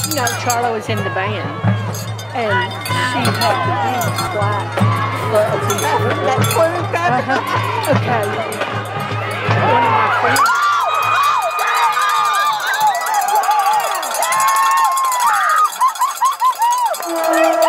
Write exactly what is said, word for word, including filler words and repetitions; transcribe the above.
You know, Charlie was in the band, and she had the big black for a t-shirt. That's what it's got. Uh-huh. Okay. One of my friends. Woo!